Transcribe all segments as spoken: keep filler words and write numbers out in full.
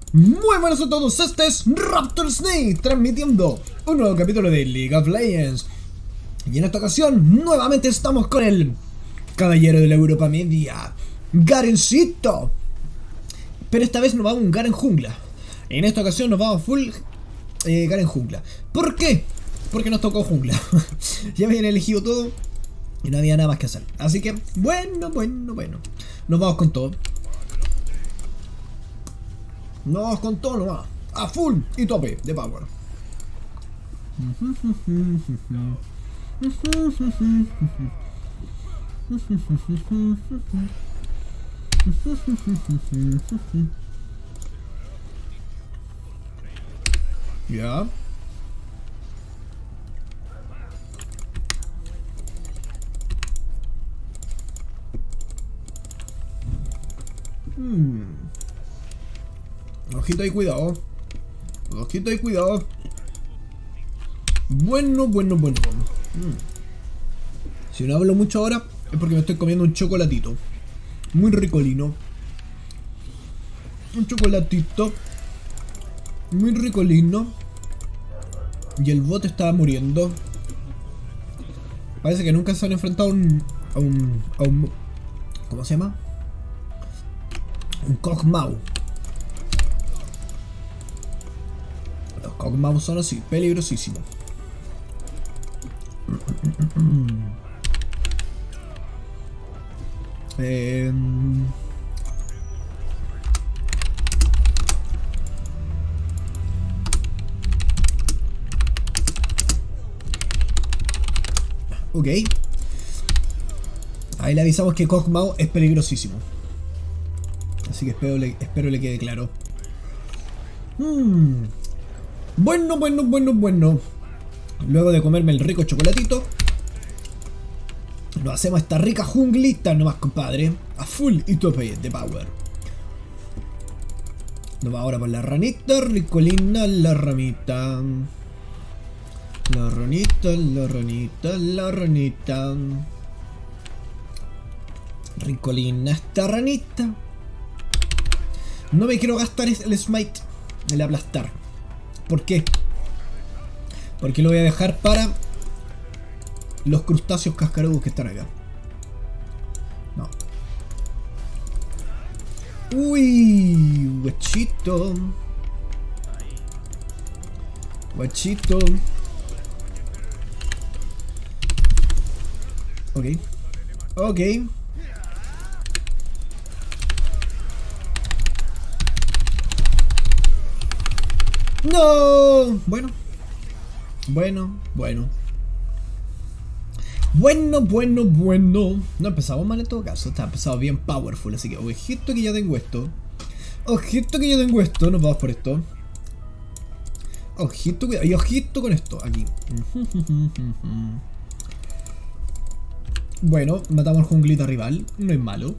Muy buenas a todos, este es Raptor Snake transmitiendo un nuevo capítulo de League of Legends. Y en esta ocasión nuevamente estamos con el caballero de la Europa Media, Garencito. Pero esta vez nos vamos a un Garen jungla. En esta ocasión nos vamos full eh, Garen jungla. ¿Por qué? Porque nos tocó jungla. Ya me habían elegido todo y no había nada más que hacer. Así que bueno, bueno, bueno, nos vamos con todo. Nos vamos con todo nomás. A full y tope de power. Ya. Hmm. Ojito y cuidado. Ojito y cuidado. Bueno, bueno, bueno. Mm. Si no hablo mucho ahora es porque me estoy comiendo un chocolatito. Muy ricolino. Un chocolatito. Muy ricolino. Y el bot está muriendo. Parece que nunca se han enfrentado a un... A un, a un ¿cómo se llama? Un Kog'Maw. Los Kog'Maw son así, peligrosísimos. eh... Ok. Ahí le avisamos que Kog'Maw es peligrosísimo. Así que espero le, espero le quede claro. Hmm. Bueno, bueno, bueno, bueno. Luego de comerme el rico chocolatito, nos hacemos esta rica junglita nomás, compadre. A full y tope de power. Nos va ahora por la ranita, ricolina, la ramita. La ranita, la ranita, la ranita. Ricolina esta ranita. No me quiero gastar el smite, el aplastar. ¿Por qué? Porque lo voy a dejar para los crustáceos cascarudos que están acá. No. Uy, guachito. Guachito. Ok. Ok. No. Bueno. Bueno, bueno. Bueno, bueno, bueno. No empezamos mal en todo caso. Está empezado bien powerful. Así que ojito que ya tengo esto. Ojito que ya tengo esto. Nos vamos por esto. Ojito, cuidado. Y ojito con esto. Aquí. Bueno, matamos al junglita rival. No es malo.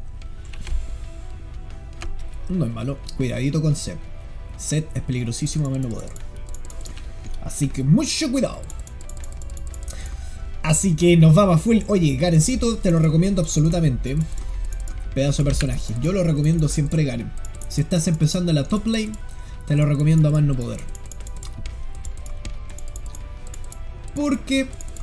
No es malo. Cuidadito con Zed. Zed es peligrosísimo a más no poder. Así que mucho cuidado. Así que nos vamos a full. Oye, Garencito, te lo recomiendo absolutamente. Pedazo de personaje. Yo lo recomiendo siempre, Garen. Si estás empezando en la top lane, te lo recomiendo a más no poder. Porque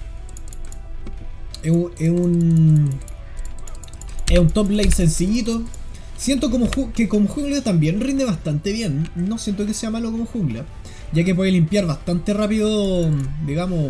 es un, es un, es un top lane sencillito. Siento como que como jungla también rinde bastante bien. No siento que sea malo como jungla, ya que puede limpiar bastante rápido, digamos,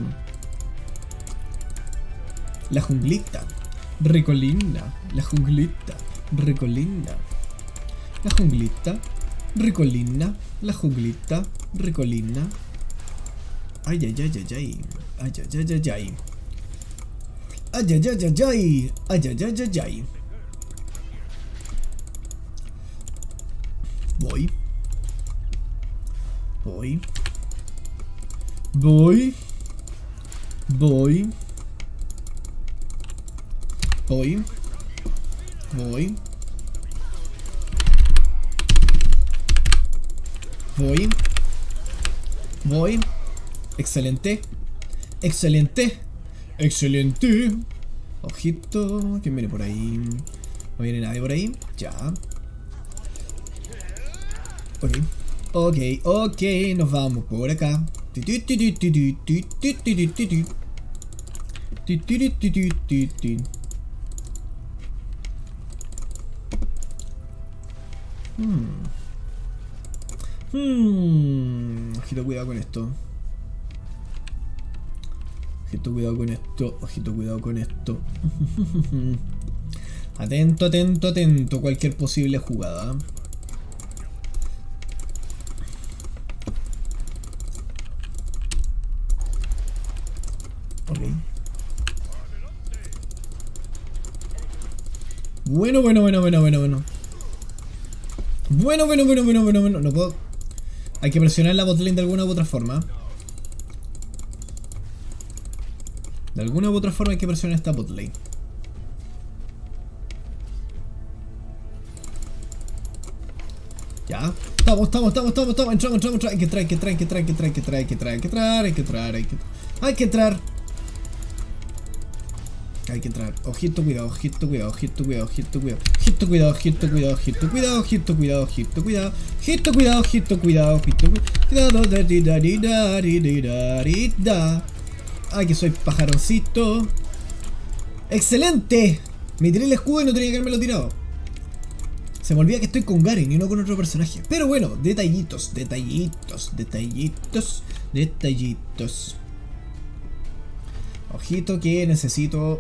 la junglita. Ricolina. La junglita. Ricolina. La junglita. Ricolina. La junglita. Ricolina. Ay, ay, ay, ay, ay. Ay, ay, ay, ay, ay. Ay, ay, ay, ay, ay. Ay, ay, ay, ay, ay. Voy. Voy. Voy. Voy. Voy. Voy. Voy. Voy. Excelente. Excelente. Excelente. Ojito. ¿Quién viene por ahí? No viene nadie por ahí. Ya. Ok, ok, ok, nos vamos por acá. Hmm. Hmm. Ojito, cuidado con esto. Ojito, cuidado con esto. Ojito, cuidado con esto. Atento, atento, atento. Cualquier posible jugada. Ok. Bueno, bueno, bueno, bueno, bueno, bueno. Bueno, bueno, bueno, bueno, bueno, bueno. No puedo. Hay que presionar la botlane de alguna u otra forma. De alguna u otra forma hay que presionar esta botlane. Ya. Estamos, estamos, estamos, estamos, estamos. Entramos, entramos, entramos. Hay que entrar, hay que entrar, hay que entrar, hay que entrar, hay que entrar, hay que entrar, hay que entrar, hay que entrar, hay que entrar. Hay que entrar. Hay que entrar. Ojito, cuidado, ojito, cuidado, ojito, cuidado, ojito, cuidado. Ojito, cuidado, ojito, cuidado, ojito, cuidado, ojito, cuidado, ojito, cuidado. Ojito, cuidado, ojito, cuidado, ojito, cuidado. Ay, que soy pajaroncito. ¡Excelente! Me tiré el escudo y no tenía que haberme lo tirado. Se me olvida que estoy con Garen y no con otro personaje. Pero bueno, detallitos, detallitos, detallitos, detallitos. Ojito que necesito.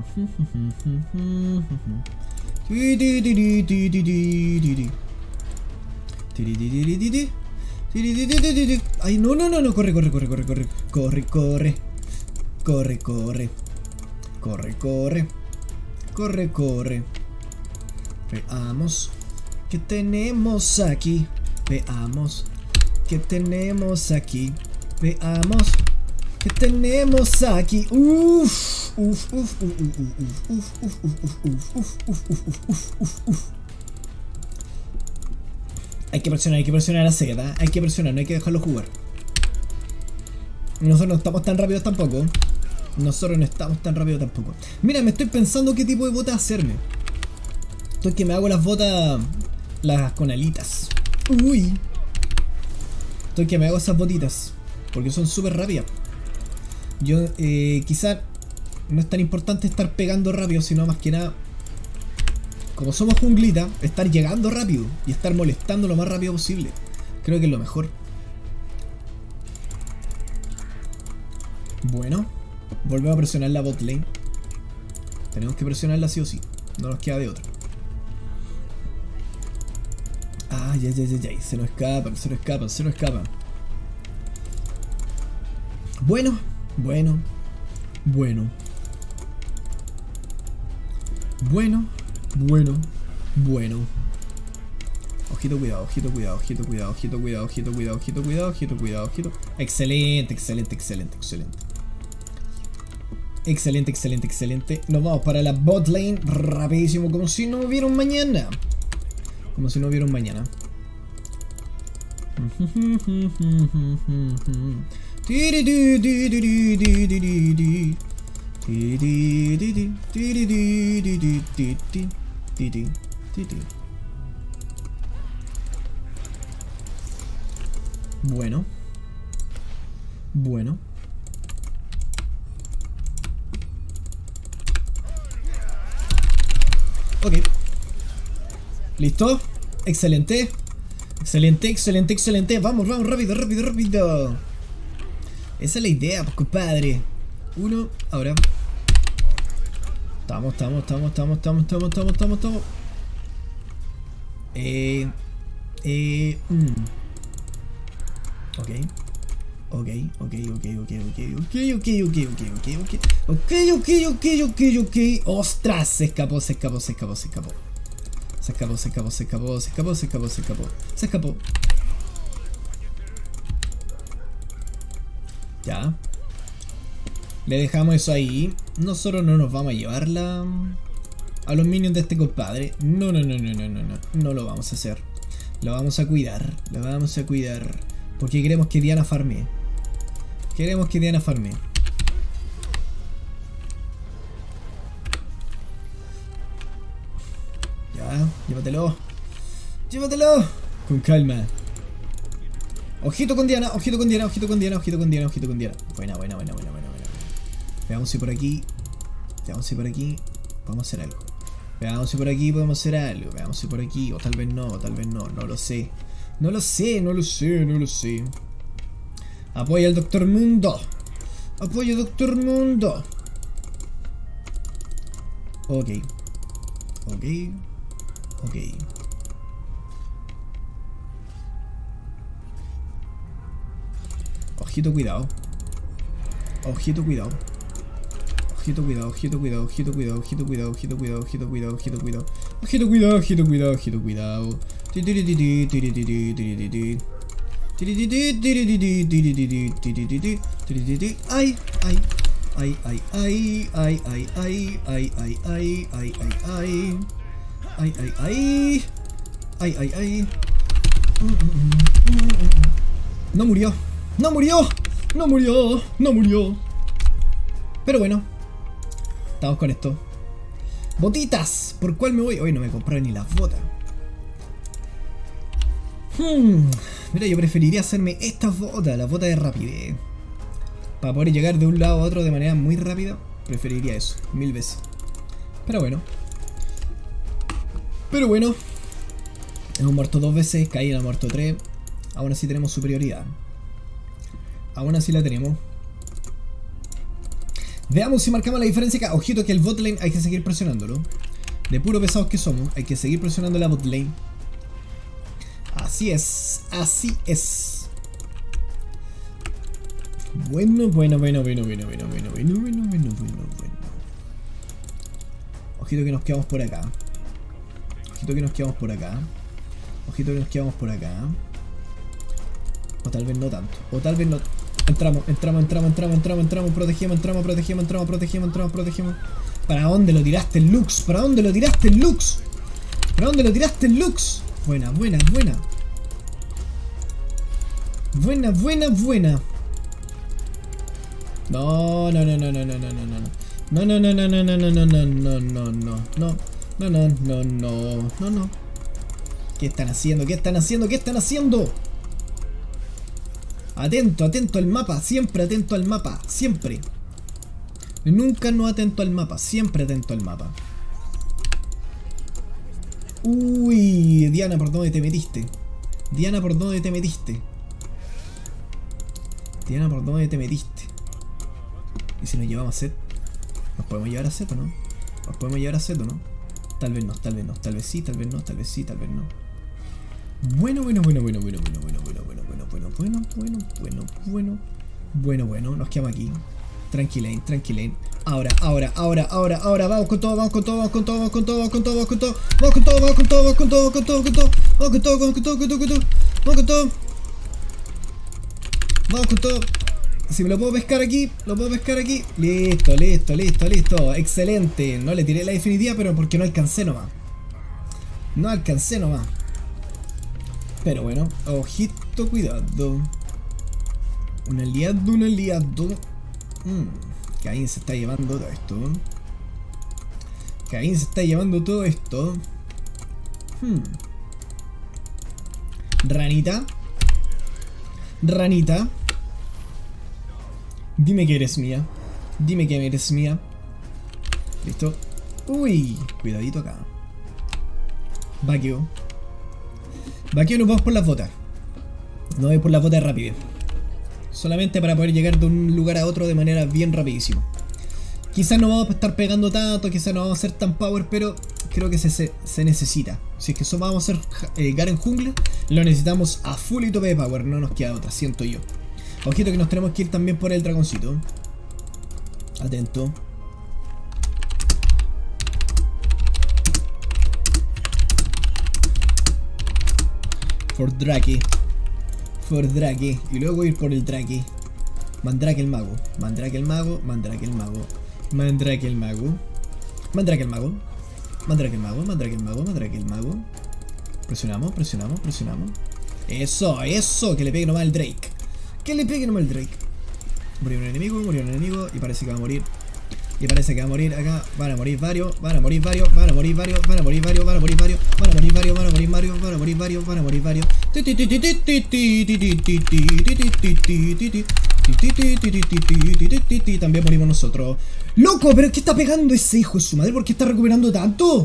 Ay, no, no, no, no, corre, corre, corre, corre, corre, corre, corre, corre, corre, corre, corre, corre, corre. Veamos qué tenemos aquí. Veamos qué tenemos aquí. Veamos ¿qué tenemos aquí? Uff, uff, uff, uff, uff, uff, uff, uff, uff, uff, uff, uff, uff. Hay que presionar, hay que presionar a Z, hay que presionar, no hay que dejarlo jugar. Nosotros no estamos tan rápidos tampoco. Nosotros no estamos tan rápidos tampoco. Mira, me estoy pensando qué tipo de botas hacerme. Estoy que me hago las botas, las con alitas. Uy. Estoy que me hago esas botitas, porque son súper rápidas. Yo, eh, quizá no es tan importante estar pegando rápido, sino más que nada, como somos junglita, estar llegando rápido y estar molestando lo más rápido posible. Creo que es lo mejor. Bueno, volvemos a presionar la bot lane. Tenemos que presionarla sí o sí, no nos queda de otra. Ah, ya, ya, ya, ya, se nos escapan, se nos escapan, se nos escapan. Bueno. Bueno, bueno, bueno, bueno, bueno. Ojito, cuidado, ojito, cuidado, ojito, cuidado, ojito, cuidado, ojito, cuidado, ojito, cuidado, ojito, cuidado, ojito. Excelente, excelente, excelente, excelente. Excelente, excelente, excelente. Nos vamos para la bot lane rapidísimo, como si no hubiera un mañana. Como si no hubiera un mañana. Bueno. Bueno. Ok. ¿Listo? Excelente. Excelente, excelente, excelente. Vamos, vamos, rápido, rápido, rápido. Esa es la idea, pues, compadre. Uno, ahora. Estamos, estamos, estamos, estamos, estamos, estamos, estamos, estamos, estamos. Eh. Eh. Mm. Ok. Ok, ok, ok, ok, ok, ok, ok, ok, ok, ok, ok. Ok, ok, ok, ok, ok. Ostras, se escapó, se escapó, se escapó, se escapó. Se escapó, se escapó, se escapó, se escapó, se escapó, se escapó. Se escapó. Ya. Le dejamos eso ahí. Nosotros no nos vamos a llevarla a los minions de este compadre. No, no, no, no, no, no, no. No lo vamos a hacer. Lo vamos a cuidar. Lo vamos a cuidar. Porque queremos que Diana farme. Queremos que Diana farme. Ya, llévatelo. Llévatelo. Con calma. Ojito con Diana, ojito con Diana, ojito con Diana, ojito con Diana, ojito con Diana. Buena, buena, buena, buena, buena, buena. Veamos si por aquí. Veamos si por aquí podemos hacer algo. Veamos si por aquí podemos hacer algo. Veamos si por aquí. O tal vez no, o tal vez no. No lo sé. No lo sé, no lo sé, no lo sé. Apoya al Doctor Mundo. Apoya al Doctor Mundo. Ok. Ok. Ok. Ojito cuidado. Ojito cuidado. Ojito cuidado, ojito cuidado, ojito cuidado, ojito cuidado, ojito cuidado, ojito cuidado, ojito cuidado. Ojito cuidado, ojito cuidado, ojito cuidado. Ay, ay. Ay, ay, ay, ay, ay, ay, ay, ay, ay, ay, ay, ay. Ay, ay, ay. Ay, ay, ay. No murió. No murió. No murió. No murió. Pero bueno. Estamos con esto. Botitas. ¿Por cuál me voy? Hoy no me compré ni las botas. Hmm. Mira, yo preferiría hacerme estas botas. Las botas de rapidez. Para poder llegar de un lado a otro de manera muy rápida. Preferiría eso. Mil veces. Pero bueno. Pero bueno. Hemos muerto dos veces. Caín ha muerto tres. Aún así tenemos superioridad. Aún así la tenemos. Veamos si marcamos la diferencia acá. Ojito que el bot lane hay que seguir presionándolo. De puro pesados que somos, hay que seguir presionando la bot lane. Así es, así es. Bueno, bueno, bueno, bueno, bueno, bueno, bueno, bueno, bueno, bueno, bueno, bueno. Ojito que nos quedamos por acá. Ojito que nos quedamos por acá. Ojito que nos quedamos por acá. O tal vez no tanto. O tal vez no. Entramos, entramos, entramos, entramos, entramos, entramos, protegemos, entramos, protegemos, entramos, protegemos, entramos, protegemos. ¿Para dónde lo tiraste el Lux? ¿Para dónde lo tiraste el Lux? ¿Para dónde lo tiraste el Lux? Buena, buena, buena. Buena, buena, buena. No, no, no, no, no, no, no, no, no. No, no, no, no, no, no, no, no, no, no, no, no, no, no, no, no, no, no, no. ¿Qué están haciendo? ¿Qué están haciendo? ¿Qué están haciendo? Atento, atento al mapa, siempre atento al mapa, siempre. Nunca no atento al mapa, siempre atento al mapa. Uy, Diana, ¿por dónde te metiste? Diana, ¿por dónde te metiste? Diana, ¿por dónde te metiste? ¿Y si nos llevamos a set? ¿Nos podemos llevar a set o no? ¿Nos podemos llevar a set o no? Tal vez no, tal vez no, tal vez sí, tal vez no, tal vez sí, tal vez no. Bueno, bueno, bueno, bueno, bueno, bueno, bueno, bueno, bueno, bueno, bueno, bueno, bueno, bueno, bueno, bueno, bueno, nos quedamos aquí. Tranquilain, tranquilain. Ahora, ahora, ahora, ahora, ahora, vamos con todo, vamos con todo, vamos con todo, vamos con todo, vamos con todo, vamos con todo, vamos con todo, vamos con todo, vamos con todo, vamos con todo, vamos con todo, vamos con todo, vamos con todo, vamos con todo, vamos con todo. Vamos con todo. Si me lo puedo pescar aquí, lo puedo pescar aquí. Listo, listo, listo, listo. Excelente. No le tiré la definitiva, pero porque no alcancé nomás. No alcancé nomás. Pero bueno, ojito, cuidado. Un aliado, un aliado. Mm, Caín se está llevando todo esto. Caín se está llevando todo esto. Hmm. Ranita. Ranita. Dime que eres mía. Dime que eres mía. Listo. Uy, cuidadito acá. Vaqueo. Vaqueo, nos vamos por las botas. No voy por las botas rápidas. Solamente para poder llegar de un lugar a otro de manera bien rapidísima. Quizás no vamos a estar pegando tanto, quizás no vamos a ser tan power, pero creo que se, se, se necesita. Si es que solo vamos a hacer eh, Garen jungla, lo necesitamos a full y tope de power, no nos queda otra, siento yo. Ojito que nos tenemos que ir también por el dragoncito. Atento. For Drake. For Drake. Y luego ir por el Drake. Mandrake el mago. Mandrake el mago. Mandrake el mago. Mandrake el mago. Mandrake el mago. Mandrake el mago. Mandrake el mago. Mandrake el mago. Presionamos, presionamos, presionamos. Eso, eso. Que le pegue nomás el Drake. Que le pegue nomás el Drake. Murió un enemigo, murió un enemigo. Y parece que va a morir Y parece que va a morir acá. Van a morir varios, van a morir varios, van a morir varios, van a morir varios, van a morir varios, van a morir varios, van a morir varios, van a morir varios, van a morir varios. También morimos nosotros. ¡Loco! ¿Pero qué está pegando ese hijo de su madre? ¿Por qué está recuperando tanto?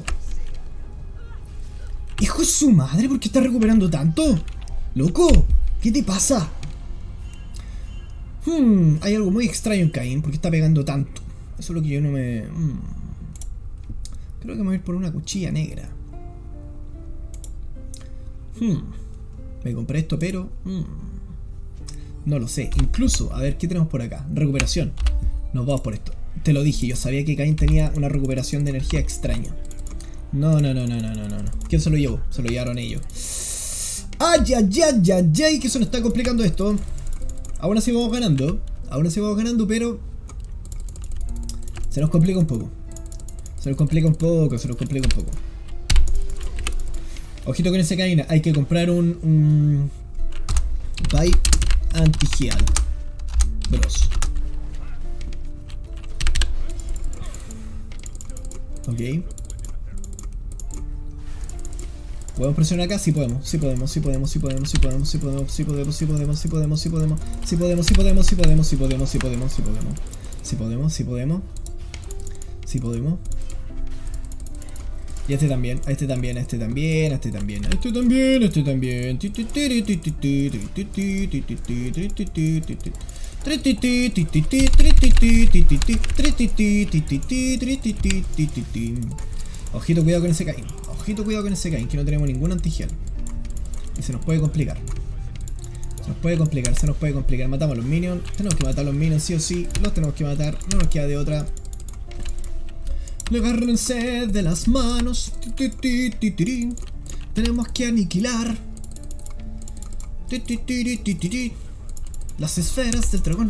¡Hijo de su madre! ¿Por qué está recuperando tanto? ¡Loco! ¿Qué te pasa? Hmm, hay algo muy extraño en Caín. ¿Por qué está pegando tanto? Eso es lo que yo no me... Hmm. Creo que me voy a ir por una cuchilla negra. Hmm. Me compré esto, pero... Hmm. No lo sé. Incluso, a ver, ¿qué tenemos por acá? Recuperación. Nos vamos por esto. Te lo dije, yo sabía que Caín tenía una recuperación de energía extraña. No, no, no, no, no, no, no. ¿Quién se lo llevó? Se lo llevaron ellos. ¡Ay, ay, ay, ay, ay! Que se nos está complicando esto. Aún así vamos ganando. Aún así vamos ganando, pero... Se nos complica un poco. Se nos complica un poco, se nos complica un poco. Ojito con ese Caín. Hay que comprar un... un... Buy anti-heal. Bros. Ok. ¿Podemos presionar acá? Sí podemos, sí podemos, sí podemos, sí podemos, sí podemos, sí podemos, sí podemos, sí podemos, sí podemos, sí podemos, sí podemos, sí podemos, sí podemos, sí podemos, sí podemos, sí podemos, sí podemos, sí podemos, sí podemos. Y este también, a este también, a este también, a este también, a este también, a este también. Ojito, cuidado con ese Caín. Ojito, cuidado con ese Caín, que no tenemos ningún antigel. Y se nos puede complicar. Se nos puede complicar, se nos puede complicar. Matamos a los minions. Tenemos que matar a los minions sí o sí. Los tenemos que matar. No nos queda de otra. Agárrense de las manos. Tenemos que aniquilar las esferas del dragón.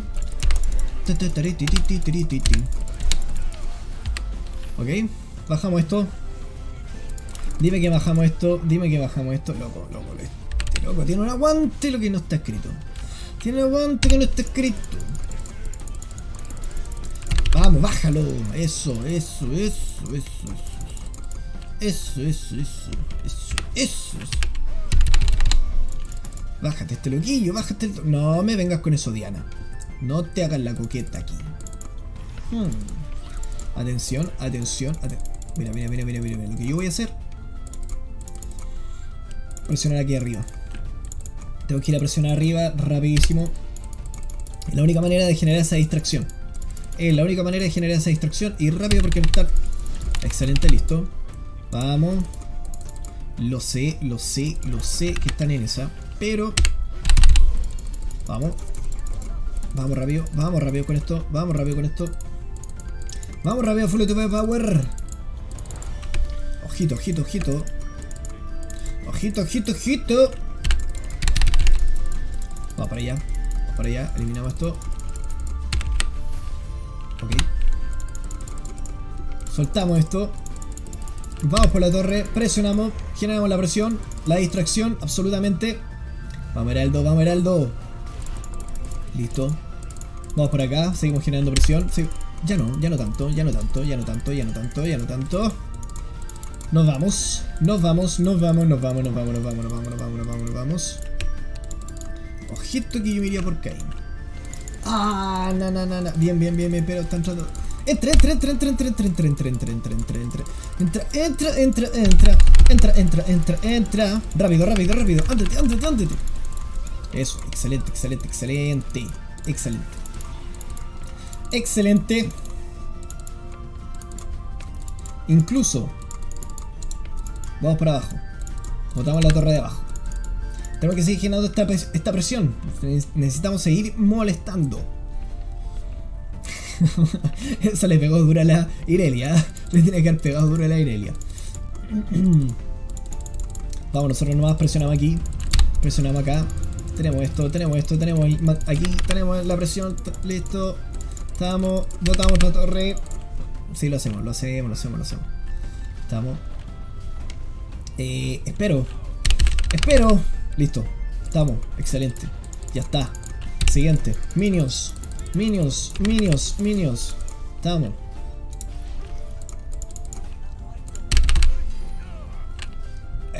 Ok, bajamos esto. Dime que bajamos esto. Dime que bajamos esto. Loco, loco, este loco tiene un aguante lo que no está escrito. Tiene un aguante que no está escrito. Vamos, bájalo. Eso, eso, eso, eso. Eso, eso, eso. Eso, eso, eso. Bájate este loquillo, bájate el... No me vengas con eso, Diana. No te hagas la coqueta aquí. Hmm. Atención, atención, atención. Mira, mira, mira, mira, mira. Lo que yo voy a hacer. Presionar aquí arriba. Tengo que ir a presionar arriba rapidísimo. Es la única manera de generar esa distracción. Es la única manera de generar esa distracción. Y rápido porque no está... Excelente, listo. Vamos. Lo sé, lo sé, lo sé que están en esa. Pero... Vamos. Vamos rápido, vamos rápido con esto. Vamos rápido con esto. Vamos rápido, full de power. Ojito, ojito, ojito. Ojito, ojito, ojito. Vamos para allá. Vamos para allá. Eliminamos esto. Ok. Soltamos esto. Vamos por la torre. Presionamos. Generamos la presión. La distracción. Absolutamente. Vamos, Heraldo. Vamos, Heraldo. Listo. Vamos por acá. Seguimos generando presión. Sí. Ya no. Ya no tanto. Ya no tanto. Ya no tanto. Ya no tanto. Ya no tanto. Nos vamos. Nos vamos. Nos vamos. Nos vamos. Nos vamos. Nos vamos. Nos vamos. Nos vamos. Nos vamos. Nos vamos. Ojito que yo me iría por Caín. Ah, no, no, no, no. Bien, bien, bien, bien. Pero están entrando. Entra, entra, entra, entra, entra, entra, entra, entra, entra, entra, entra, entra, entra, entra, entra, entra, entra, entra, entra, entra. Rápido, rápido, rápido. Ándate, ándate, ándate. Eso, excelente, excelente, excelente. Excelente. Excelente. Incluso. Vamos para abajo. Botamos la torre de abajo. Tenemos que seguir generando esta, esta presión. Necesitamos seguir molestando. Eso le pegó dura a la Irelia. Le tiene que haber pegado dura a la Irelia. Vamos, nosotros nomás presionamos aquí. Presionamos acá. Tenemos esto, tenemos esto, tenemos aquí, tenemos la presión. Listo. Estamos. Botamos la torre. Sí, lo hacemos, lo hacemos, lo hacemos, lo hacemos. Estamos. Eh, espero. Espero. Listo. Estamos. Excelente. Ya está. Siguiente. Minions. Minions. Minions. Minions. Estamos.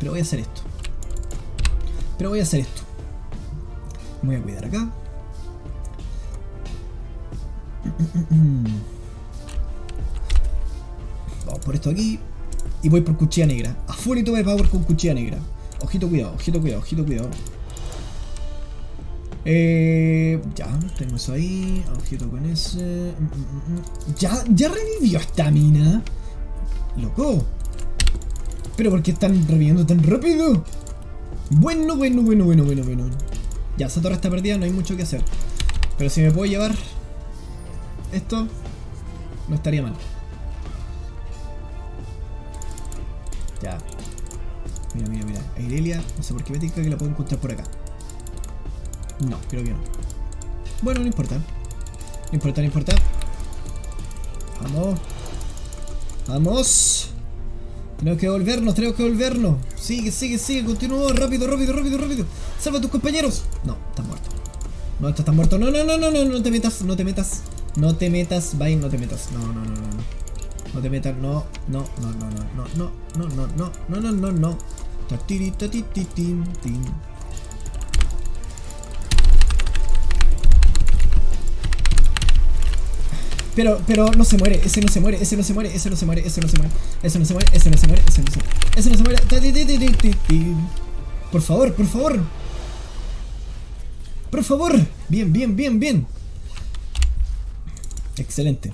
Pero voy a hacer esto. Pero voy a hacer esto. Me voy a cuidar acá. Vamos por esto aquí. Y voy por cuchilla negra. A full y de power con cuchilla negra. Ojito cuidado, ojito cuidado, ojito cuidado. Eh, ya, tengo eso ahí. Ojito con ese. Ya, ya revivió esta mina. Loco. Pero ¿por qué están reviviendo tan rápido? Bueno, bueno, bueno, bueno, bueno, bueno. Ya, esa torre está perdida, no hay mucho que hacer. Pero si me puedo llevar esto, no estaría mal. Ya. Mira, mira, mira. Irelia, no sé por qué me tinca que la puedo encontrar por acá. No, creo que no. Bueno, no importa. No importa, no importa. Vamos. Vamos. Tenemos que volvernos, tenemos que volvernos. Sigue, sigue, sigue, continúa. Rápido, rápido, rápido, rápido. Salva a tus compañeros. No, estás muerto. No, estás tan muerto. No, no, no, no, no, no te metas, no te metas. No te metas, Vayne, no te metas. No, no, no, no, no. No te metas, no, no, no, no, no, no, no, no, no, no, no, no, no. Pero, pero no se muere, ese no se muere, ese no se muere, ese no se muere, ese no se muere, ese no se muere, ese no se muere, ese no se muere, ese no se muere. Por favor, por favor. Por favor. Bien, bien, bien, bien. Excelente.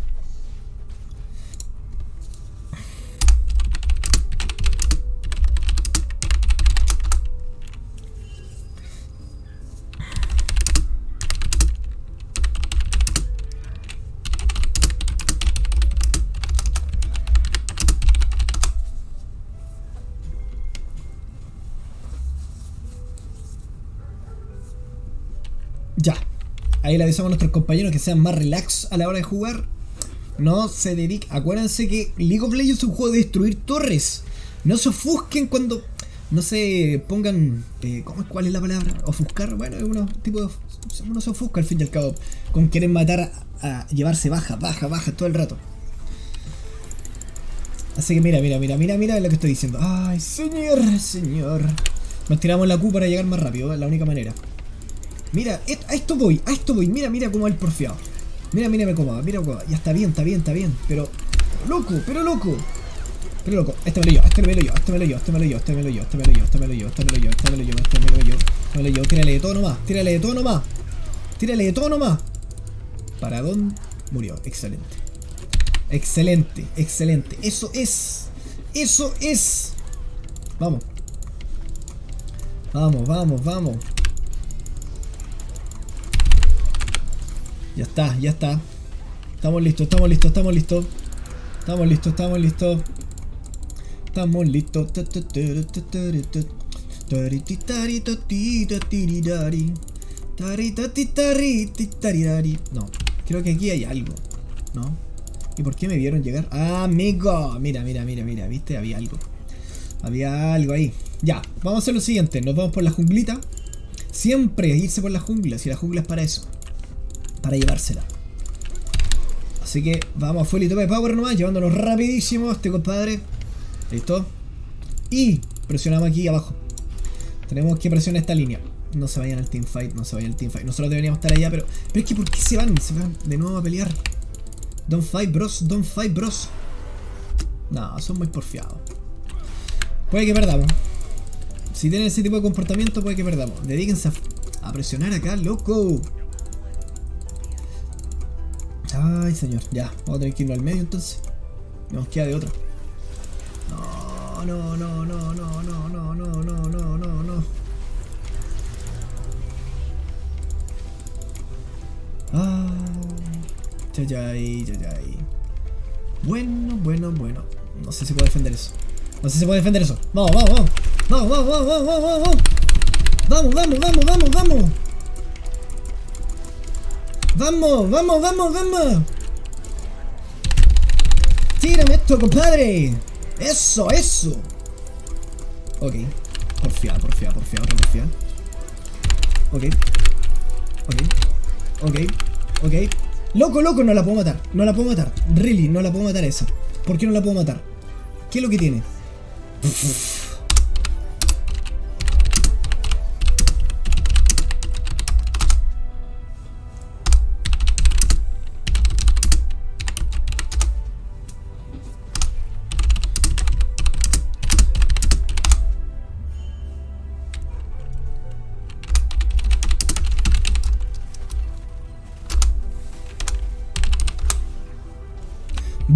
Ya, ahí le avisamos a nuestros compañeros que sean más relax a la hora de jugar. No se dediquen. Acuérdense que League of Legends es un juego de destruir torres. No se ofusquen cuando no se pongan. Eh, ¿cómo, ¿Cuál es la palabra? Ofuscar. Bueno, es uno tipo de. Uno se ofusca al fin y al cabo. Con querer matar a, a llevarse baja, baja, baja todo el rato. Así que mira, mira, mira, mira, mira lo que estoy diciendo. Ay, señor, señor. Nos tiramos la Q para llegar más rápido, es la única manera. Mira, a esto voy, a esto voy. Mira, mira cómo va el porfiado. Mira, mira cómo va, mira cómo va. Ya está bien, está bien, está bien. Pero, loco, pero loco. Pero loco, este me lo yo, este me lo yo, este me lo yo, este me lo yo, este me lo yo, este me lo yo, este me lo yo, este me lo yo, este me lo yo, este me lo yo, este me lo yo. Tírale de todo nomás, tírale de todo nomás. Tírale de todo nomás. Paradón murió, excelente. Excelente, excelente. Eso es. Eso es. Vamos. Vamos, vamos, vamos. Ya está, ya está. Estamos listos, estamos listos, estamos listos. Estamos listos, estamos listos. Estamos listos. No, creo que aquí hay algo, ¿no? ¿Y por qué me vieron llegar? ¡Ah, amigo! Mira, mira, mira, mira, ¿viste? Había algo. Había algo ahí. Ya, vamos a hacer lo siguiente. Nos vamos por la junglita. Siempre irse por la jungla, si la jungla es para eso. Para llevársela. Así que vamos a full y tope de power nomás, llevándonos rapidísimo a este compadre. Listo. Y presionamos aquí abajo. Tenemos que presionar esta línea. No se vayan al teamfight, no se vayan al teamfight. Nosotros deberíamos estar allá, pero... Pero es que ¿por qué se van? Se van de nuevo a pelear. Don't fight, bros. Don't fight, bros. No, son muy porfiados. Puede que perdamos. Si tienen ese tipo de comportamiento, puede que perdamos. Dedíquense a, a presionar acá, loco. Ay, señor. Ya, vamos a tener que irnos al medio entonces. No nos queda de otra. No, no, no, no, no, no, no, no, no, no, no, no. Ah, chayay, chayay. Bueno, bueno, bueno. No sé si puedo defender eso. No sé si puedo defender eso. Vamos, vamos, vamos. Vamos, vamos, vamos, vamos, vamos, vamos. Vamos, vamos, vamos, vamos, vamos. Vamos, vamos, vamos, vamos. Tírame esto, compadre. Eso, eso. Ok. Porfiado, porfiado, porfiado, porfiado. Ok. Ok. Ok. Ok. Loco, loco, no la puedo matar. No la puedo matar. Really, no la puedo matar esa. ¿Por qué no la puedo matar? ¿Qué es lo que tiene?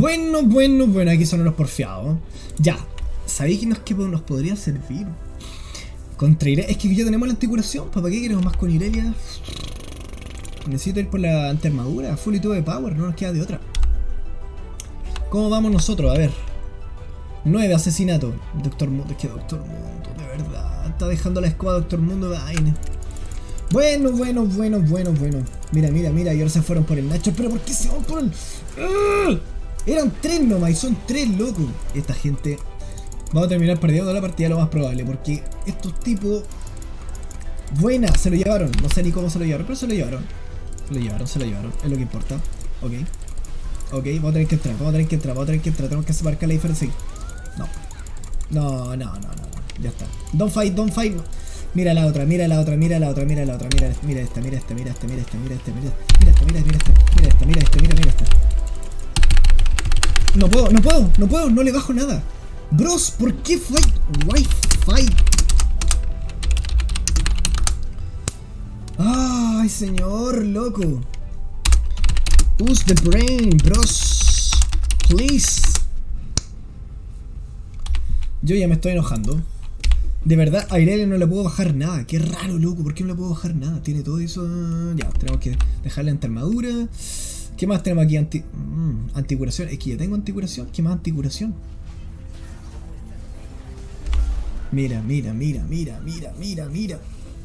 Bueno, bueno, bueno, aquí son unos porfiados. Ya, ¿sabéis que nos, que nos podría servir? Contra Irelia. Es que ya tenemos la anticuración. ¿Para qué queremos más con Irelia? Necesito ir por la antiarmadura. Full y tubo de power, no nos queda de otra. ¿Cómo vamos nosotros? A ver. nueve asesinatos. Doctor Mundo, es que Doctor Mundo, de verdad. Está dejando la escoba Doctor Mundo de vaina. Bueno, bueno, bueno, bueno, bueno. Mira, mira, mira. Y ahora se fueron por el Nacho. Pero ¿por qué se van por el...? ¡Ah! Eran tres nomás y son tres, loco. Esta gente... Vamos a terminar perdiendo la partida lo más probable. Porque estos tipos... Buena, se lo llevaron. No sé ni cómo se lo llevaron, pero se lo llevaron. Se lo llevaron, se lo llevaron. Es lo que importa. Ok. Ok, vamos a tener que entrar, vamos a tener que entrar, vamos a tener que entrar. Tenemos que marcar la diferencia. No. No, no, no, no, no. Ya está. Don't fight, don't fight. No. Mira la otra, mira la otra, mira la otra, mira la otra, mira, mira esta, mira esta, mira esta, mira esta, mira esta, mira esta, mira esta, mira esta, mira esta, mira esta, mira, mira esta. No puedo, no puedo, no puedo, no le bajo nada. Bros, ¿por qué fight? Why fight? Ay, señor, loco. Use the brain, bros. Please. Yo ya me estoy enojando. De verdad, a Irelia no le puedo bajar nada. Qué raro, loco. ¿Por qué no le puedo bajar nada? Tiene todo eso. Ya, tenemos que dejarle antiarmadura. ¿Qué más tenemos aquí? Anti... Mm, anticuración. Es que ya tengo anticuración. ¿Qué más anticuración? Mira, mira, mira, mira, mira, mira, mira.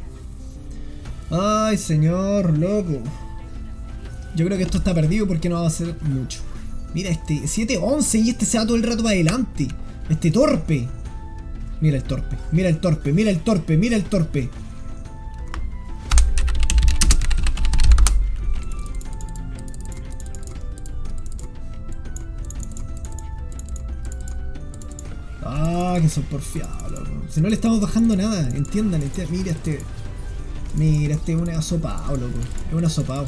Ay, señor, loco. Yo creo que esto está perdido porque no va a hacer mucho. Mira, este siete once y este se va todo el rato para adelante. Este torpe. Mira el torpe, mira el torpe, mira el torpe, mira el torpe. Ah, que son porfiados, loco. Si no le estamos bajando nada, entiendan, entiendan. Mira este. Mira, este es un asopado, loco. Es un asopado.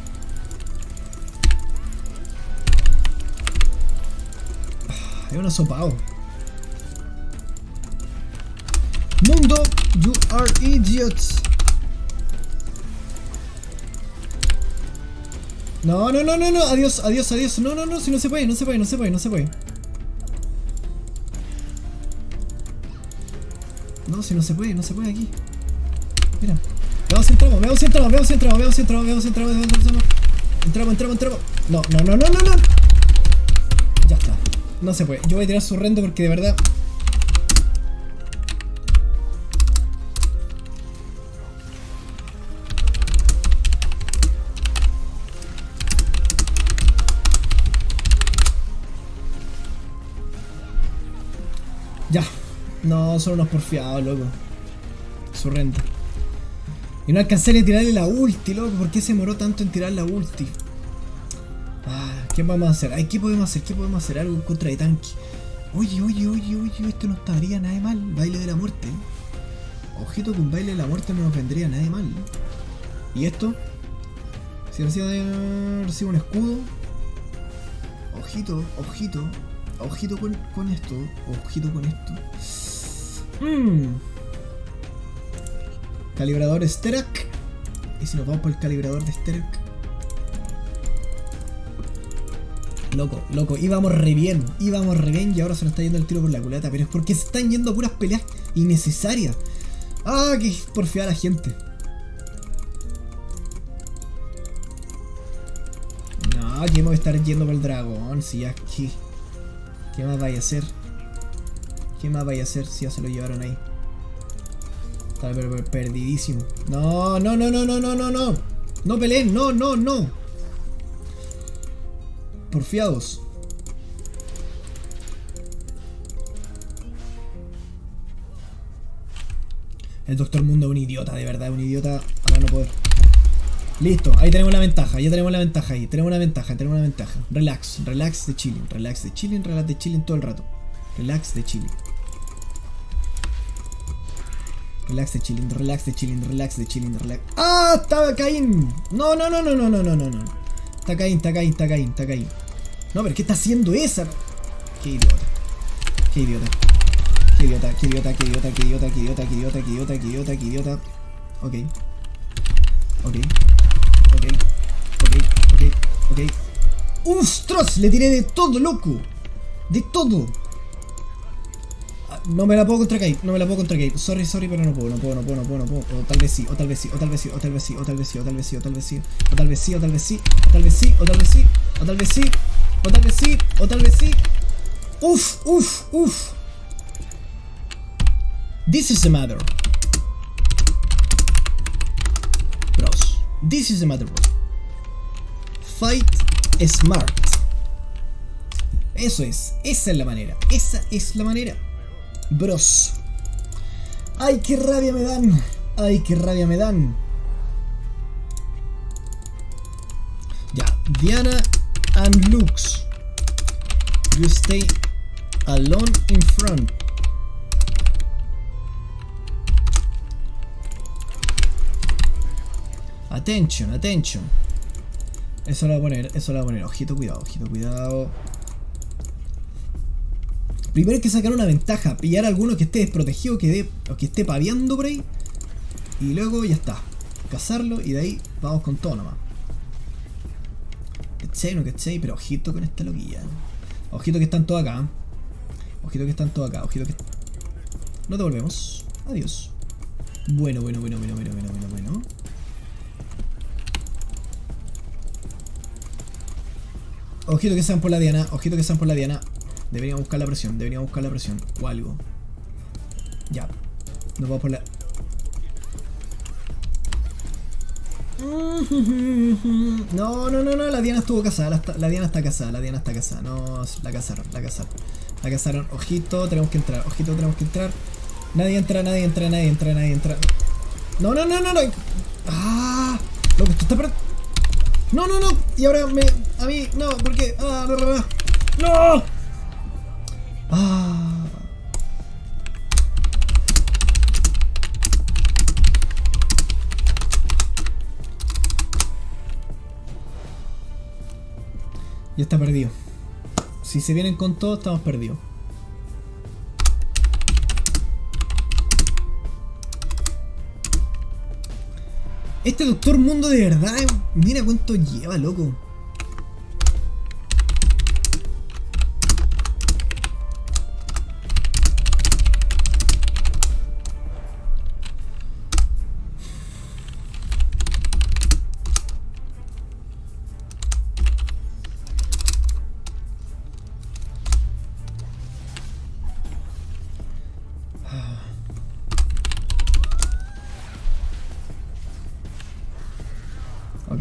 Es un asopado. Mundo, you are idiots. No, no, no, no, no. Adiós, adiós, adiós. No, no, no. Si no se puede, no se puede, no se puede, no se puede. No, si no se puede, no se puede aquí. Mira. Veamos si entramos, veamos si entramos, veamos si entramos, veamos si entramos, veamos si entramos, veamos si entramos. Entramos, entramos, entramos. No, no, no, no, no, no. Ya está. No se puede. Yo voy a tirar su rendo porque de verdad... Ya. No, son unos porfiados, loco. Su renta. Y no alcancé a tirarle la ulti, loco. ¿Por qué se demoró tanto en tirar la ulti? Ah, ¿qué vamos a hacer? Ay, ¿qué podemos hacer? ¿Qué podemos hacer? Algo en contra de tanque. Oye, oye, oye, oye. Esto no estaría nada de mal. Baile de la muerte. Ojito que un baile de la muerte no nos vendría nada de mal. ¿Y esto? Si recibe, recibe un escudo. Ojito, ojito. Ojito con, con esto. Ojito con esto. Mmm. Calibrador Sterak. Y si nos vamos por el calibrador de Sterak. Loco, loco. Íbamos re bien. Íbamos re bien y ahora se nos está yendo el tiro por la culata. Pero es porque se están yendo puras peleas innecesarias. Ah, que porfiar a la gente. No, aquí vamos a estar yendo por el dragón. Si ya aquí. ¿Qué más vaya a hacer? ¿Qué más vaya a hacer si ya se lo llevaron ahí? Está per per perdidísimo. No, no, no, no, no, no, no, no. No peleen, no, no, no. Porfiados. El Doctor Mundo es un idiota, de verdad, un idiota a más no poder. Listo, ahí tenemos la ventaja, ya tenemos la ventaja ahí, tenemos una ventaja, tenemos una ventaja. Relax, relax de chilling, relax de chilling, relax de chilling todo el rato. Relax de chilling. Relax de chilling, relax de chilling, relax de chilling, relax. ¡Ah! ¡Estaba Caín! No, no, no, no, no, no, no, no, no. Está Caín, está Caín, está Caín, está Caín. No, pero ¿qué está haciendo esa? Qué idiota. Qué idiota. Qué idiota, qué idiota, qué idiota, qué idiota, qué idiota, qué idiota, qué idiota, qué idiota, qué idiota. Ok. Ok. Ok. Ok. Ok. Ok. ¡Ostras! Le tiré de todo, loco. De todo. No me la puedo contra Cape, no me la puedo contra Cape. Sorry, sorry, pero no puedo, no puedo, no puedo, no puedo, no puedo. O tal vez sí, o tal vez sí, o tal vez sí, o tal vez sí, o tal vez sí, o tal vez sí, o tal vez sí, o tal vez sí, o tal vez sí, o tal vez sí, o tal vez sí, o tal vez sí, o tal vez sí, o tal vez sí. Uf, uf, uf. This is the matter. Bros. This is the matter, bros. Fight smart. Eso es, esa es la manera, esa es la manera. Bros. Ay, qué rabia me dan. Ay, qué rabia me dan. Ya, Diana and Lux, you stay alone in front. Attention, attention. Eso lo voy a poner, eso lo voy a poner. Ojito, cuidado, ojito, cuidado. Primero hay que sacar una ventaja, pillar a alguno que esté desprotegido, que dé, o que esté paviando por ahí. Y luego ya está. Cazarlo y de ahí vamos con todo nomás. ¿Cachai? No cachai, pero ojito con esta loquilla. Ojito que están todos acá. Ojito que están todos acá, ojito que... No devolvemos. Adiós. Bueno, bueno, bueno, bueno, bueno, bueno, bueno, bueno. Ojito que sean por la Diana, ojito que sean por la Diana. Deberíamos buscar la presión, deberíamos buscar la presión. O algo. Ya. Nos vamos por la... No, no, no, no, la Diana estuvo casada, la, la Diana está casada, la Diana está casada. No, la cazaron, la cazaron. La cazaron, ojito, tenemos que entrar, ojito, tenemos que entrar. Nadie entra, nadie entra, nadie entra, nadie entra. No, no, no, no, no. Ah, loco, esto está per... No, no, no. Y ahora me... A mí, no, porque... Ah, no, no, no. ¡No! Ah. Ya está perdido. Si se vienen con todo, estamos perdidos. Este Doctor Mundo de verdad, mira cuánto lleva, loco. Ok.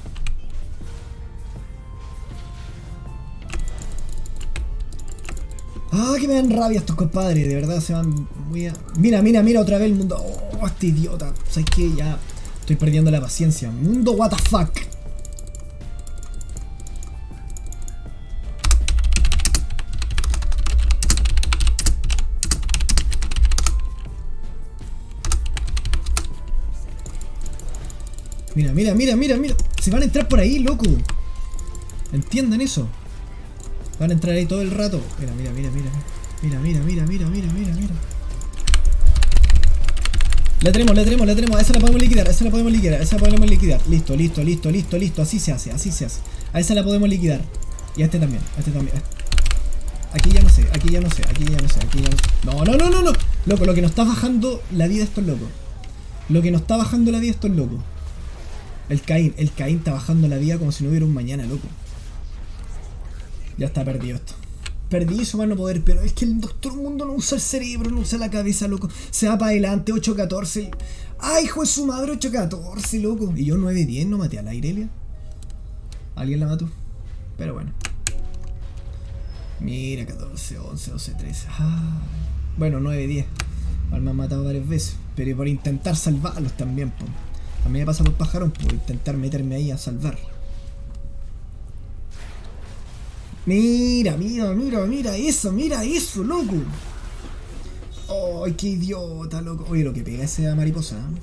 Ah, que me dan rabia estos compadres, de verdad se van muy a... Mira, mira, mira otra vez el mundo. Oh, este idiota. ¿Sabes qué? Ya estoy perdiendo la paciencia. Mundo what the fuck. Mira, mira, mira, mira, mira. Se van a entrar por ahí, loco. ¿Entienden eso? Van a entrar ahí todo el rato. Mira, mira, mira, mira. Mira, mira, mira, mira, mira, mira, mira. La tenemos, la tenemos, la tenemos. A esa la podemos liquidar, a esa la podemos liquidar, a esa la podemos liquidar. Listo, listo, listo, listo, listo. Así se hace, así se hace. A esa la podemos liquidar. Y a este también, a este también. Aquí ya no sé, aquí ya no sé, aquí ya no sé, aquí ya no sé. No, no, no, no, no. Loco, lo que nos está bajando la vida esto es loco. Lo que nos está bajando la vida esto es loco. El Caín, el Caín está bajando la vida como si no hubiera un mañana, loco. Ya está perdido esto. Perdí eso más no poder, pero es que el Doctor Mundo no usa el cerebro, no usa la cabeza, loco. Se va para adelante, ocho catorce. ¡Ay, hijo de su madre, ocho catorce, loco! Y yo nueve diez, no maté a la Irelia. ¿Alguien la mató? Pero bueno. Mira, catorce, once, doce, trece. Ah. Bueno, nueve diez. Me han matado varias veces. Pero por intentar salvarlos también, po. A mí me pasa por pajarón, por intentar meterme ahí a salvar. Mira, mira, mira, mira eso, mira eso, loco. Ay, qué idiota, loco. Oye, lo que pega esa mariposa, ¿eh?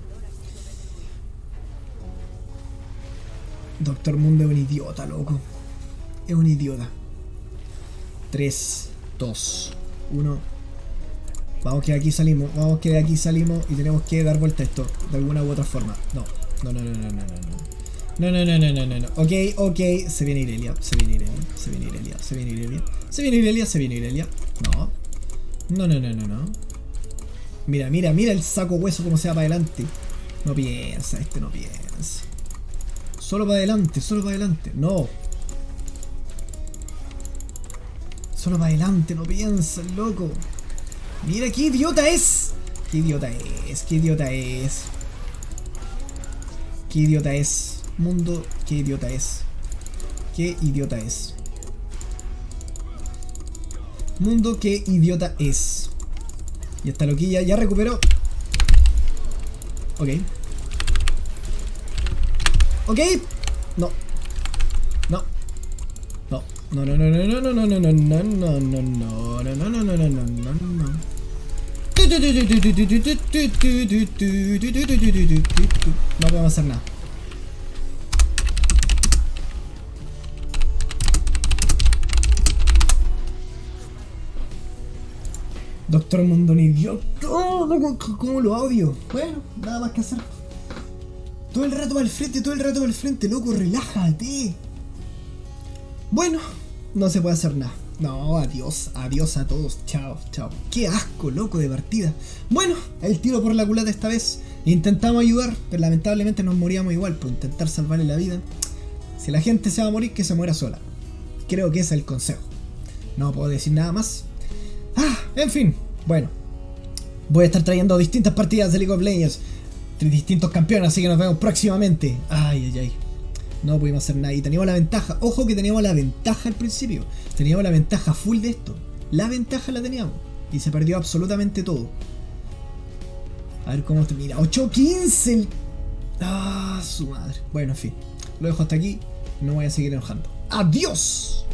Doctor Mundo es un idiota, loco. Es un idiota. tres, dos, uno. Vamos que de aquí salimos, vamos que de aquí salimos y tenemos que dar vuelta a esto de alguna u otra forma. No, no, no, no, no, no, no. No, no, no, no, no, no, no. Ok, ok. Se viene Irelia. Se viene Irelia. Se viene Irelia. Se viene Irelia. Se viene Irelia. Se viene Irelia. No. No, no, no, no, no. Mira, mira, mira el saco hueso como se va para adelante. No piensa, este no piensa. Solo para adelante, solo para adelante. No. Solo para adelante, no piensa, el loco. Mira qué idiota es. Qué idiota es, qué idiota es. Qué idiota es. Mundo, qué idiota es. Qué idiota es. Mundo, qué idiota es. Y esta loquilla ya recuperó. Ok. Ok. No. No. No. No, no, no, no, no, no, no, no, no, no, no, no, no, no, no, no, no, no, no, no. No podemos hacer nada. Doctor Mundo, un idiota. ¿Cómo lo odio? Bueno, nada más que hacer. Todo el rato para el frente, todo el rato para el frente, loco, relájate. Bueno, no se puede hacer nada. No, adiós, adiós a todos. Chao, chao. Qué asco, loco, de partida. Bueno, el tiro por la culata esta vez. Intentamos ayudar, pero lamentablemente nos moríamos igual por intentar salvarle la vida. Si la gente se va a morir, que se muera sola. Creo que ese es el consejo. No puedo decir nada más. Ah, en fin, bueno. Voy a estar trayendo distintas partidas de League of Legends, distintos campeones, así que nos vemos próximamente. Ay, ay, ay. No pudimos hacer nada y teníamos la ventaja. Ojo que teníamos la ventaja al principio. Teníamos la ventaja full de esto. La ventaja la teníamos. Y se perdió absolutamente todo. A ver cómo termina. ocho quince. Ah, su madre. Bueno, en fin. Lo dejo hasta aquí. No voy a seguir enojando. ¡Adiós!